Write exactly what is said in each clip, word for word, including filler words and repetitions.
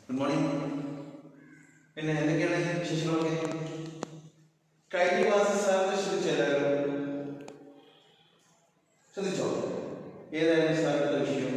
Good morning. പിന്നെ എന്തൊക്കെയാണ് വിശേഷങ്ങളൊക്കെ? കഴിഞ്ഞ ക്ലാസ് സാറിനെ ശ്രദ്ധിച്ചല്ലോ? ശ്രദ്ധിച്ചോ? ഏതായിരുന്നു സാറിന്റെ വിഷയം?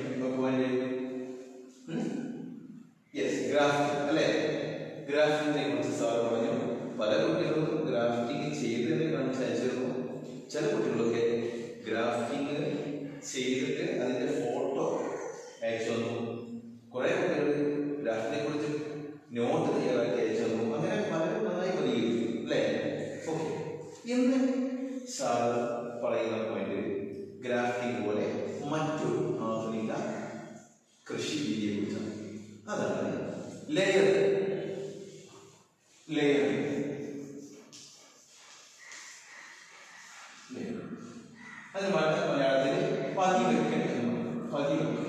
യെസ്, ഗ്രാഫിംഗ് അല്ലേ? ഗ്രാഫിങ്ങിനെ കുറിച്ച് സാർ പറഞ്ഞു. പല കുട്ടികൾക്കും ഗ്രാഫിംഗ് ചെയ്തതിനെ കാണിച്ച് അയച്ചിരുന്നു. ചില കുട്ടികളൊക്കെ ഗ്രാഫിംഗ് ചെയ്തിട്ട് അതിന്റെ ഫോട്ടോ അയച്ചു തന്നു. കുറെ കുട്ടികൾ ഗ്രാഫിനെ കുറിച്ച് നോട്ട് തയ്യാറാക്കി അയച്ചു തന്നു. അങ്ങനെ പലരും നന്നായി പ്രതികരിക്കും അല്ലേ? ഓക്കെ, ഇന്ന് സാർ പറയുന്ന പോയിന്റ് ഗ്രാഫിംഗ് പോലെ മറ്റൊരു ആധുനിക കൃഷി രീതിയെ കുറിച്ചാണ്. അതാണ് ലെയർ ലെയർ അത് മലയാളത്തിൽ പതിവെക്കൽ പതിവെക്കൽ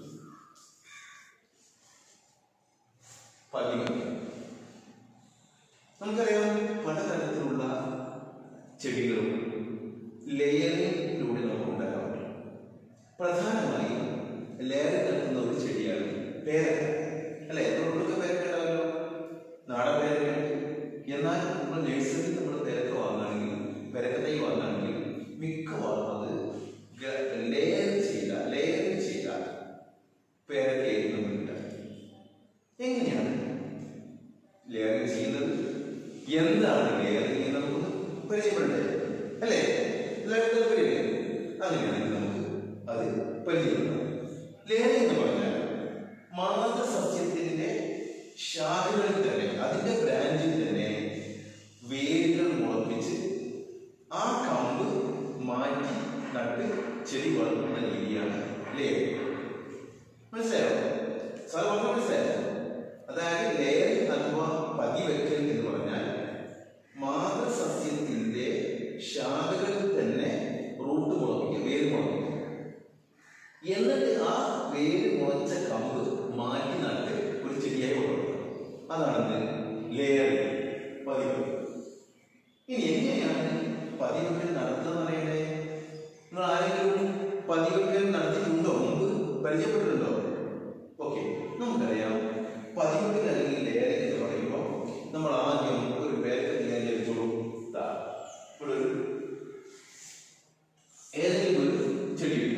പതിവെക്കൽ നമുക്കറിയാം. പലതരത്തിലുള്ള ചെടികളും ലെയറിലൂടെ നമുക്ക് ഉണ്ടാക്കാൻ പറ്റും. പ്രധാനമായും ലെയർ കിട്ടുന്ന ഒരു ചെടിയാണ് പേരക്ക അല്ലെ? നമ്മളൊക്കെ പേരക്ക ഉണ്ടാവല്ലോ, നാടൻ പേരക്കയുണ്ട്. എന്നാൽ നമ്മൾ നഴ്സറിയിൽ നമ്മൾ പേരക്ക വാങ്ങുകയാണെങ്കിൽ, പേരക്ക തൈ വാങ്ങുകയാണെങ്കിൽ മിക്കവാറും അത് ലെയർ ചെയ്ത ലെയർ ചെയ്ത പേരക്കയായിരിക്കും നമ്മൾ കിട്ടുക. എങ്ങനെയാണ് ലെയർ ചെയ്യുന്നത്? എന്താണ് ലെയർ ചെയ്യുന്നത് നമുക്ക് പരിചയപ്പെടണ്ടേ അല്ലേ? എല്ലാവർക്കും പരിചയം. അങ്ങനെയാണെങ്കിൽ നമുക്ക് അത് പരിചയപ്പെടാം. ലെയർ എന്ന് പറഞ്ഞാൽ മാതൃസസ്യത്തിന്റെ ശാഖകളിൽ തന്നെ, അതിന്റെ ബ്രാഞ്ചിൽ തന്നെ വേരുകൾ മുളപ്പിച്ച് ആ കമ്പ് മാറ്റി നട്ട് ചെടി വളർത്തുന്ന രീതിയാണ് ലെയർ. മനസ്സിലായോ സാർ? വളരെ മനസ്സിലായോ? അതായത് ലെയർ അഥവാ പതിവെക്കൽ എന്ന് പറഞ്ഞാൽ മാതൃസസ്യത്തിന്റെ ശാഖകളിൽ തന്നെ റൂട്ട് മുളപ്പിക്കുക, വേര് മുളപ്പിക്കുക. എന്നിട്ട് ആ വേര് മുളച്ച കമ്പ് മാറ്റി നട്ട് ഒരു ചെടിയായി വളർത്തുക. അതാണ് ലെയർ, പതിവെക്കൽ. ഇനി എങ്ങനെയാണ് പതിവെക്കൽ നടത്തുന്നത് അറിയണ്ടേ? നിങ്ങൾ ആരെങ്കിലും പതിവെക്കൽ നടത്തിയിട്ടുണ്ടോ? മുമ്പ് പരിചയപ്പെട്ടിട്ടുണ്ടോ? ഓക്കെ, നമുക്കറിയാം പതിവെക്കൽ അല്ലെങ്കിൽ ലെയറിംഗ് എന്ന് പറയുമ്പോൾ നമ്മൾ ആദ്യം ഒരു പേരക്ക തിരഞ്ഞെടുത്തോളൂ. ഇവിടെ ഒരു ഏതെങ്കിലും ഒരു ചെടി വെക്കുക.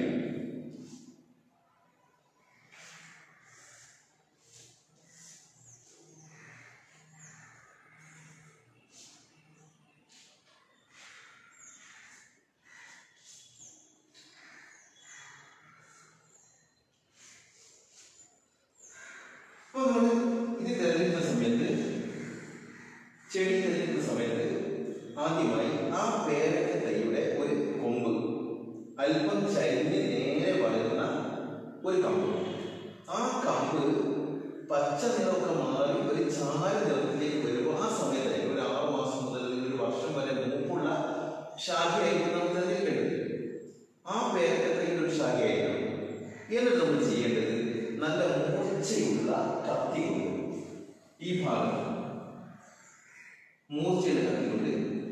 ഇത് തിരഞ്ഞെടുക്കുന്ന സമയത്ത്, ചെടി തിരഞ്ഞെടുക്കുന്ന സമയത്ത് ആദ്യമായി ആ പേരക്ക തൈയുടെ ഒരു കൊമ്പ് അല്പം ചരിഞ്ഞ് നേരെ വളരുന്ന ഒരു കമ്പ്, ആ കമ്പ് പച്ച നിറമൊക്കെ മാറി ഒരു ചാര നിറത്തിലേക്ക് വരുമ്പോൾ ആ സമയത്തായിരിക്കും ഒരു ആറു മാസം മുതൽ ഒരു വർഷം വരെ മൂപ്പുള്ള ശാഖയായിരിക്കും നമുക്ക് തിരഞ്ഞെടുക്കേണ്ടത്. ആ പേരക്ക തൈയുടെ ഒരു ശാഖയായിരിക്കണം. എന്നിട്ട് നമ്മൾ ചെയ്യേണ്ടത് നല്ല മൂർച്ചയുള്ള കത്തി കൊണ്ട് ഈ ഭാഗം മൂർച്ചയുടെ കത്തി കൊണ്ട്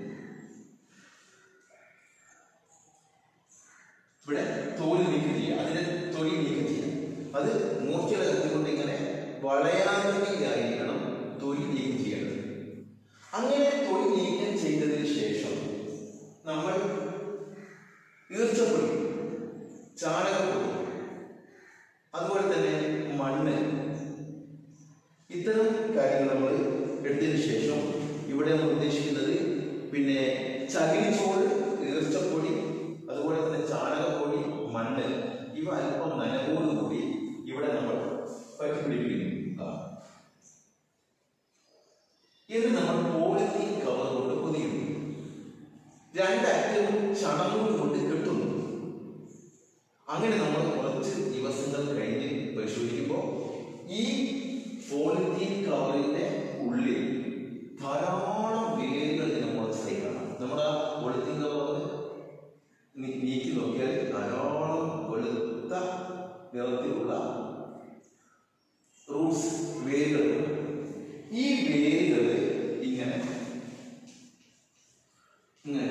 ഇവിടെ തോല് നീക്കം ചെയ്യുക, അതിനെ തൊലി നീക്കം ചെയ്യുക. അത് മൂർച്ചയുടെ കത്തി കൊണ്ട് ഇങ്ങനെ വളയാകൃതിയിലായിരിക്കണം തൊലി നീക്കം ചെയ്യേണ്ടത്. അങ്ങനെ തൊലി നീക്കം ചെയ്തതിന് ശേഷം നമ്മൾ ഈർച്ചപ്പൊടി, ചാണകപ്പൊടി, അതുപോലെ തന്നെ മണ്ണ്, ഇത്തരം കാര്യങ്ങൾ നമ്മൾ എടുത്തതിന് ശേഷം ഇവിടെ നമ്മൾ ഉദ്ദേശിക്കുന്നത് പിന്നെ ചകിരിച്ചോറ്, ഈർച്ചപ്പൊടി, അതുപോലെ തന്നെ ചാണകപ്പൊടി, മണ്ണ്, ഇവ അല്പം നനവോടുകൂടി ഇവിടെ നമ്മൾ പറ്റിപ്പിടിപ്പിക്കുന്നു. ഇത് നമ്മൾ പോളിത്തീൻ കവർ കൊണ്ട് പൊതിയുന്നു. രണ്ടറ്റവും ചണങ്ങോട് കൊണ്ട് കെട്ടുന്നു. അങ്ങനെ നമ്മൾ കുറച്ച് ദിവസങ്ങൾ കഴിഞ്ഞ് പരിശോധിക്കുമ്പോൾ ഈ പോളിത്തീൻ കവറിന്റെ ഉള്ളിൽ ധാരാളം വേരുകൾ മുളച്ചായി കാണാം. നമ്മുടെ ആ പോളിത്തീൻ കവർ നീക്കി നോക്കിയാൽ ധാരാളം വെളുത്ത നിറത്തിലുള്ള റൂട്ട്സ്, വേരുകൾ. ഈ വേരുകൾ ഇങ്ങനെ ഇങ്ങനെ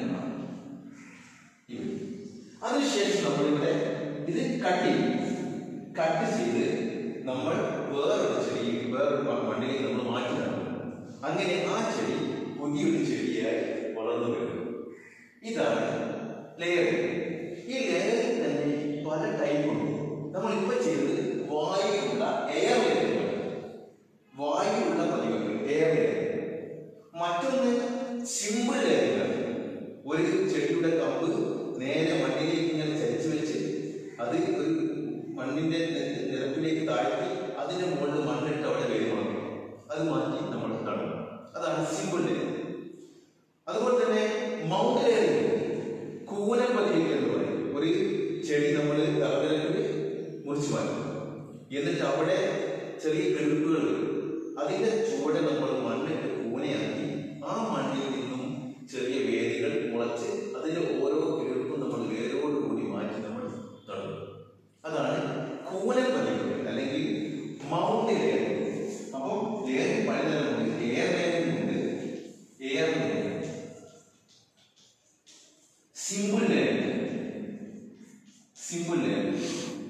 അതിനുശേഷം നമ്മളിവിടെ ഇത് കട്ട് ചെയ്യും. കട്ട് ചെയ്ത് നമ്മൾ വേറൊരു ചെടി, വേറൊരു അങ്ങനെ ആ ചെടി പുതിയൊരു ചെടിയായി വളർന്നു വരും. ഇതാണ് ലെയറിംഗ്. ഈ ലെയറിംഗ് തന്നെ പല ടൈപ്പുണ്ട്. നമ്മളിപ്പോൾ ചെയ്തത് വായുവുള്ള എയർ ലെയറിംഗ്, വായുവുള്ള പതിവുകൾ എയർ ലെയറിംഗ്. മറ്റൊന്ന് സിമ്പിൾ ലെയറിംഗ്. ഒരു ചെടിയുടെ കമ്പ് നേരെ മണ്ണിലേക്ക് ഇങ്ങനെ ചരിച്ചു വെച്ച് അത് ഒരു മണ്ണിന്റെ നിരപ്പിലേക്ക് താഴ്ത്തി അതിന്റെ മുകളിൽ മണ്ണിട്ട് അവിടെ വേര് വളർന്നു അത് മാറ്റി നമ്മൾ നടും. അതാണ് സിമ്പിൾ ലെയറിംഗ്. അതുപോലെ തന്നെ മൗണ്ട് ലെയറിംഗ്, കൂനൽ പതിവിക്കൽ എന്ന് പറയും. ഒരു ചെടി നമ്മൾ തലനിരപ്പിൽ മുറിച്ചു മാറ്റും, എന്നിട്ട് അവിടെ ചെറിയ കിളിപ്പുകൾ അതിന്റെ ചുവടെ നമ്മൾ മണ്ണിട്ട് കൂനയാക്കി ആ മണ്ണിൽ നിന്നും ചെറിയ വേരുകൾ മുളച്ച് അതിന്റെ ഓരോ കിളിപ്പും നമ്മൾ വേരോട് കൂടി മാറ്റി നമ്മൾ നടും. അതാണ് കൂനൽ പതിവുകൾ അല്ലെങ്കിൽ മൗണ്ട് ലെയറിംഗ്. അപ്പോൾ ലെയറിംഗ് പലതരമുണ്ട്. എയർ ലെയറിംഗ് ഉണ്ട്, air layering, simple layering, simple layering,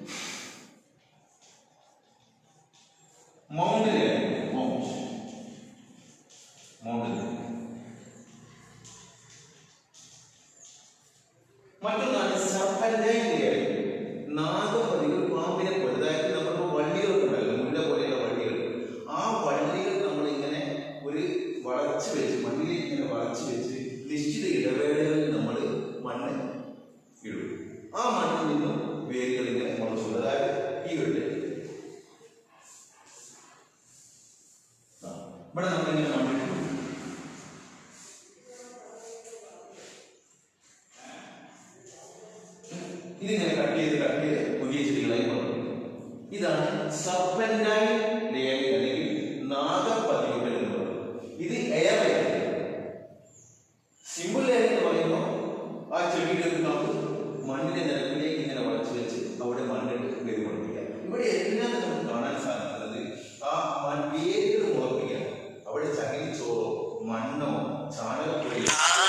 mound layering, mound mound layering. മറ്റൊന്നാണ് സർപ്പന്റൈൻ ലെയറിംഗ്. നാഗപതികൾ പാമ്പിനെ പോലെ, അതായത് നമ്മളിപ്പോൾ വള്ളികളൊക്കെ ഉണ്ടല്ലോ, മുല്ല പോലെയുള്ള വള്ളികൾ, ആ വള്ളികൾ നമ്മളിങ്ങനെ ഒരു വളച്ച് വെച്ച് മണ്ണിലേക്ക് ഇങ്ങനെ വളച്ച് വെച്ച് നിശ്ചിത ഇടവേളകളിൽ നമ്മൾ മണ്ണ് ഇടും. ആ മണ്ണിൽ നിന്നും വേരുകൾ ഇങ്ങനെ മുളച്ചു. അതായത് ഈ വീട്ടിൽ ഇവിടെ നമ്മളിങ്ങനെ മണ്ണിട്ടു. ഇതിങ്ങനെ കട്ട് ചെയ്ത് കട്ട് ചെയ്ത് പുതിയ ചെടികളായി വളർന്നു. ഇതാണ് സർപ്പന്റൈൻ ലെയറിംഗ് അല്ലെങ്കിൽ നാഗപതിവുകൾ എന്ന് പറയുന്നത്. ഇത് എയർ ലെയറിംഗ്. സിമ്പിൾ ലെയറിംഗ് എന്ന് പറയുമ്പോൾ ആ ചെടിയുടെ നമുക്ക് മണ്ണിന്റെ നിരപ്പിലേക്ക് ഇങ്ങനെ വളച്ചു വെച്ച് അവിടെ മണ്ണിട്ട് വേര് മുളപ്പിക്കുക. ഇവിടെ എല്ലാം നമുക്ക് കാണാൻ സാധിക്കുന്നത് ആ വേരുകൾ മുളപ്പിക്കുക. അവിടെ ചകിരിച്ചോറോ മണ്ണോ ചാണകപ്പൊടിയോ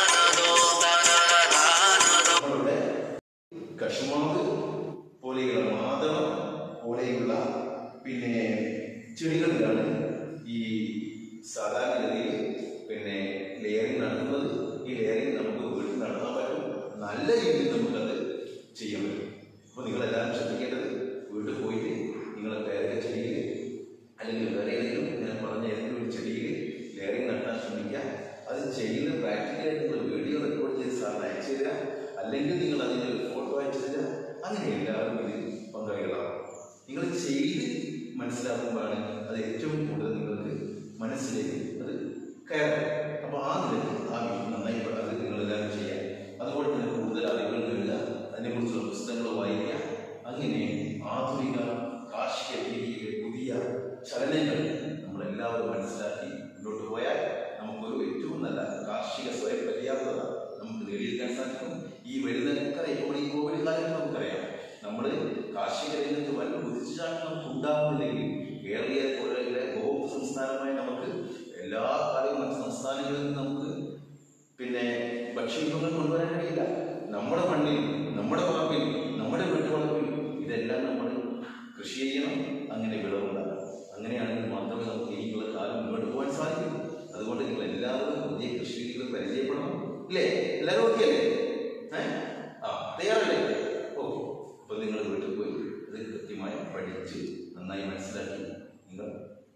നമ്മളുടെ കശുമാവ് പോലെയുള്ള മാതളം പോലെയുള്ള പിന്നെ ചെടികളിലാണ് ഈ സാധാരണഗതിയിൽ പിന്നെ ലെയറിംഗ് നടത്തുന്നത്. ഈ ലെയറിംഗ് നമുക്ക് വീട്ടിൽ നടത്താൻ പറ്റും, നല്ല രീതിയിൽ നമുക്കത് ചെയ്യാൻ പറ്റും. അപ്പോൾ നിങ്ങളെല്ലാവരും ശ്രദ്ധിക്കേണ്ടത്, വീട്ടിൽ പോയിട്ട് നിങ്ങളെ പേരക്ക ചെടിയിൽ അല്ലെങ്കിൽ വേറെ ഏതെങ്കിലും ഞാൻ പറഞ്ഞ ഏതെങ്കിലും ഒരു ചെടിയിൽ ലെയറിംഗ് നടത്താൻ ശ്രമിക്കുക. അത് ചെയ്യുന്ന പ്രാക്ടിക്കലായിട്ട് നിങ്ങൾ വീഡിയോ റെക്കോർഡ് ചെയ്ത് സാറിന് അയച്ചു തരിക, അല്ലെങ്കിൽ നിങ്ങൾ അതിൻ്റെ ഒരു ഫോട്ടോ അയച്ചു തരിക. അങ്ങനെ എല്ലാവരും ഇതിൽ പങ്കാളികളാവും. നിങ്ങൾ ചെയ്ത് മനസ്സിലാക്കുമ്പോഴാണ് അത് ഏറ്റവും കൂടുതൽ നിങ്ങൾക്ക് മനസ്സിലേക്ക് അത് കയറും. അപ്പോൾ ആ നിലയ്ക്ക് ആ നന്നായി അത് നിങ്ങളെല്ലാവരും ചെയ്യാം. അതുപോലെ തന്നെ കൂടുതൽ അറിവുകൾ നേടുക, അതിനെക്കുറിച്ചുള്ള പുസ്തകങ്ങൾ വായിക്കുക. അങ്ങനെ ആധുനിക കാർഷിക രീതിയിലെ പുതിയ ചലനങ്ങൾ നമ്മളെല്ലാവരും മനസ്സിലാക്കി മുന്നോട്ട് പോയാൽ നമുക്കൊരു ഏറ്റവും നല്ല കാർഷിക സ്വയം പര്യാപ്തത നമുക്ക് നേടിയെടുക്കാൻ സാധിക്കും. ഈ വരുന്നൊക്കെ ഇപ്പോൾ ഈ കോവിഡ് കാലത്ത് നമുക്കറിയാം, നമ്മൾ കാർഷിക രംഗത്ത് വൻ കുതിച്ചുചാട്ടം നമുക്ക് ഉണ്ടാകുന്നില്ലെങ്കിൽ കേരളീയ പോലെയുള്ള ഗോപ സംസ്ഥാനമായി നമുക്ക് എല്ലാ കാലവും മറ്റ് സംസ്ഥാനങ്ങളിൽ നിന്ന് നമുക്ക് പിന്നെ ഭക്ഷ്യവിഭവങ്ങൾ കൊണ്ടുവരാൻ കഴിയില്ല. നമ്മുടെ മണ്ണിൽ, നമ്മുടെ പറമ്പിൽ, നമ്മുടെ വീട്ടുവളപ്പിൽ ഇതെല്ലാം നമ്മൾ കൃഷി ചെയ്യണം. അങ്ങനെ വിളവുണ്ടാകണം. അങ്ങനെയാണെങ്കിൽ മാത്രമേ നമുക്ക് ഇനിയുള്ള കാലം മുന്നോട്ട് പോകാൻ സാധിക്കൂ. അതുകൊണ്ട് നിങ്ങൾ എല്ലാവരും പുതിയ കൃഷി രീതികൾ പരിചയപ്പെടണം. ഇല്ലേ? എല്ലാവരും ഓക്കെ അല്ലേ? ഏഹ് ആ തയ്യാറല്ലേ? ഓക്കെ. അപ്പൊ നിങ്ങൾ വീട്ടിൽ പോയി അത് കൃത്യമായി പഠിച്ച് നന്നായി മനസ്സിലാക്കി നിങ്ങൾ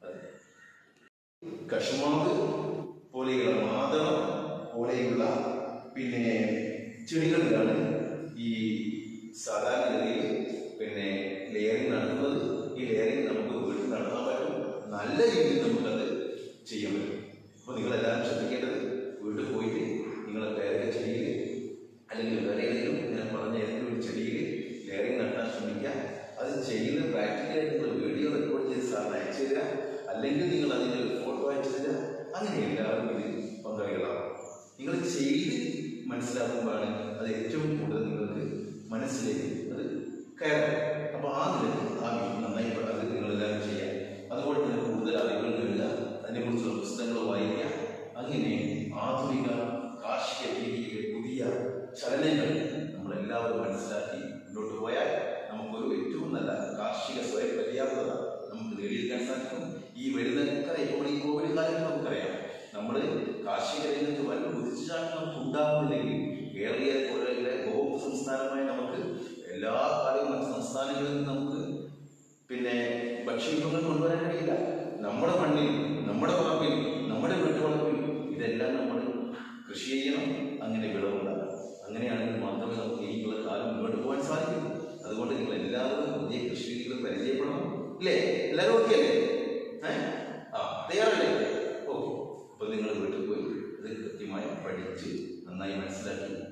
കശുമാവ് പോലെയുള്ള മാതളം പോലെയുള്ള പിന്നെ ചെടികളിലാണ് ഈ സാധാരണഗതിയിൽ പിന്നെ ലെയറിംഗ് നടത്തുന്നത്. ഈ ലെയറിംഗ് നമുക്ക് വീട്ടിൽ നടത്താൻ പറ്റും, നല്ല രീതിയിൽ നമുക്കത് ചെയ്യാൻ പറ്റും. അപ്പോൾ നിങ്ങളെല്ലാവരും ശ്രദ്ധിക്കേണ്ടത്, വീട്ടിൽ പോയിട്ട് നിങ്ങളെ പേരക്ക ചെടിയിൽ അല്ലെങ്കിൽ വേറെ ഏതെങ്കിലും ഞാൻ പറഞ്ഞ ഏതെങ്കിലും ഒരു ചെടിയിൽ ലെയറിംഗ് നടത്താൻ ശ്രമിക്കുക. അത് ചെയ്യുന്ന പ്രാക്ടിക്കലായിട്ട് നിങ്ങൾ വീഡിയോ റെക്കോർഡ് ചെയ്ത് സാറിന് അയച്ചു തരിക, അല്ലെങ്കിൽ നിങ്ങൾ അതിൻ്റെ ഒരു ഫോട്ടോ അയച്ചു തരിക. അങ്ങനെ എല്ലാവരും ഇതിൽ പങ്കാളികളാവും. നിങ്ങൾ ചെയ്ത് മനസ്സിലാക്കുമ്പോഴാണ് അത് ഏറ്റവും കൂടുതൽ നിങ്ങൾക്ക് മനസ്സിലേക്ക് അത് കയറും. അപ്പോൾ ആ നിലയ്ക്ക് ആ നന്നായി അത് നിങ്ങളെല്ലാവരും ചെയ്യാം. അതുപോലെ തന്നെ കൂടുതൽ അറിവുകൾ നേടുക, അതിനെക്കുറിച്ചുള്ള പുസ്തകങ്ങൾ വായിക്കുക. അങ്ങനെ ആധുനിക കാർഷിക രീതിയിലെ പുതിയ ചലനങ്ങൾ നമ്മളെല്ലാവരും മനസ്സിലാക്കി മുന്നോട്ട് പോയാൽ നമുക്കൊരു ഏറ്റവും നല്ല കാർഷിക സ്വയം പര്യാപ്തത നമുക്ക് നേടിയെടുക്കാൻ സാധിക്കും. ഈ വരുന്നൊക്കെ ഇപ്പോൾ ഈ കോവിഡ് കാലത്ത് നമുക്കറിയാം, നമ്മൾ കാർഷിക രംഗത്ത് വല്ല കുതിച്ചുചാട്ടം നമുക്ക് ഉണ്ടാകുന്നില്ലെങ്കിൽ കേരളീയ പോലെയുള്ള ബഹുമുഖ സംസ്ഥാനമായി നമുക്ക് എല്ലാ കാലവും മറ്റ് സംസ്ഥാനങ്ങളിൽ നിന്ന് നമുക്ക് പിന്നെ ഭക്ഷ്യവിഭവങ്ങൾ കൊണ്ടുവരാൻ കഴിയില്ല. നമ്മുടെ മണ്ണിൽ, നമ്മുടെ പറമ്പിൽ, നമ്മുടെ വീട്ടുവളപ്പിൽ ഇതെല്ലാം നമ്മൾ കൃഷി ചെയ്യണം, അങ്ങനെ വിളവുണ്ടാകണം. അങ്ങനെയാണെങ്കിൽ മാത്രമേ നമുക്ക് ഇനിയുള്ള കാലം മുന്നോട്ട് പോകാൻ സാധിക്കൂ. അതുകൊണ്ട് നിങ്ങൾ എല്ലാവരും പുതിയ കൃഷി രീതികൾ പരിചയപ്പെടണം. ഇല്ലേ? എല്ലാവരും ഓക്കെ അല്ലേ? ഏഹ് ആ തയ്യാറല്ലേ? ഓക്കെ. അപ്പൊ നിങ്ങൾ വീട്ടിൽ പോയി ഇത് കൃത്യമായി പഠിച്ച് നന്നായി മനസ്സിലാക്കി